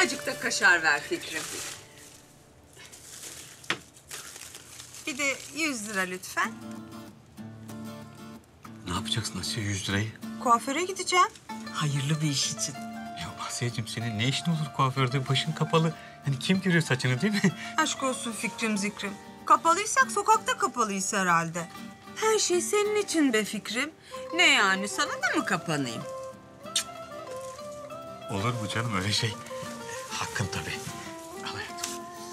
Acık da kaşar ver Fikrim. Bir de 100 lira lütfen. Ne yapacaksın Asiye 100 lirayı? Kuaföre gideceğim. Hayırlı bir iş için. Ya Asiye'cim senin ne işin olur kuaförde? Başın kapalı. Hani kim görüyor saçını değil mi? Aşk olsun Fikrim Zikrim. Kapalıysak sokakta kapalıyız herhalde. Her şey senin için be Fikrim. Ne yani, sana da mı kapanayım? Olur mu canım öyle şey? Hakkın tabii. Al hayatım.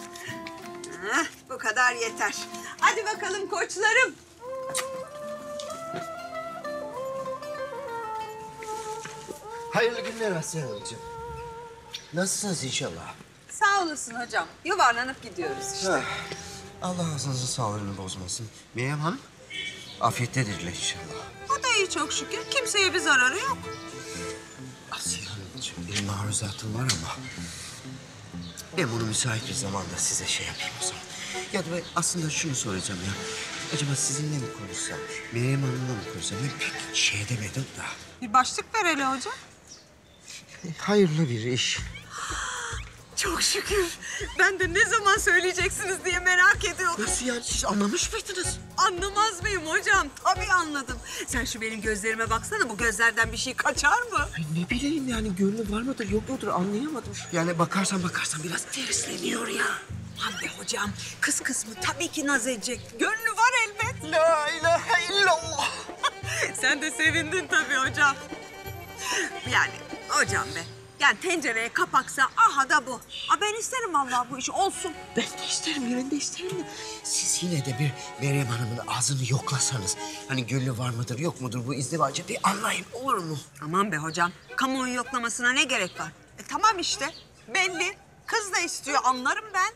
Bu kadar yeter. Hadi bakalım koçlarım. Hayırlı günler Asiye Hanımcığım. Nasılsınız inşallah? Sağ olasın hocam. Yuvarlanıp gidiyoruz işte. Heh, Allah ağzınızın sağlığını bozmasın. Meryem Hanım, afiyettedirler inşallah. O da iyi çok şükür. Kimseye bir zararı yok. Asiye Hanımcığım, bir maruzatım var ama... ben bunu müsait bir zamanda size şey yapayım o zaman. Ya da ben aslında şunu soracağım ya. Acaba sizinle mi konuşsam, Meryem Hanım'la mı konuşsam? Ben pek şey edemedim da. Bir başlık ver hele hocam. Hayırlı bir iş. Çok şükür. Ben de ne zaman söyleyeceksiniz diye merak ediyordum. Nasıl yani? Siz anlamış mıydınız? Anlamaz mıyım hocam? Tabii anladım. Sen şu benim gözlerime baksana. Bu gözlerden bir şey kaçar mı? Ay ne bileyim yani gönlü var mıdır yok mudur anlayamadım. Yani bakarsan biraz tersleniyor ya. Aman be hocam. Kız kısmı tabii ki naz edecek. Gönlü var elbet. La ilahe illallah. Sen de sevindin tabii hocam. Yani hocam be. Yani tencereye kapaksa aha da bu. Ben isterim vallahi bu iş olsun. Ben de isterim de. Siz yine de bir Meryem Hanım'ın ağzını yoklasanız. Hani gönlü var mıdır yok mudur bu izdivacı bir anlayın olur mu? Aman be hocam. Kamuoyu yoklamasına ne gerek var? Tamam işte. Belli. Kız da istiyor anlarım ben.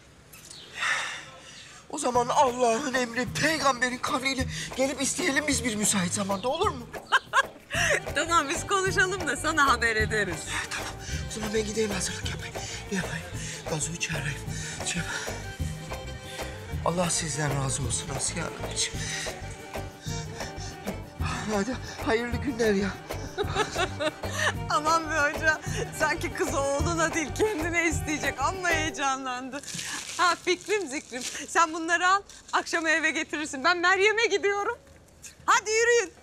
O zaman Allah'ın emri peygamberin kavliyle gelip isteyelim biz bir müsait zamanda olur mu? Tamam biz konuşalım da sana haber ederiz. Tamam. O zaman ben gideyim hazırlık yapayım. Ne yapayım? Gazo'yu çağırayım. Allah sizden razı olsun Asiye Hanımcığım. Hadi hayırlı günler ya. Aman be hoca. Sanki kız oğluna değil kendine isteyecek. Amma heyecanlandı. Ha Fikrim Zikrim. Sen bunları al. Akşam eve getirirsin. Ben Meryem'e gidiyorum. Hadi yürüyün.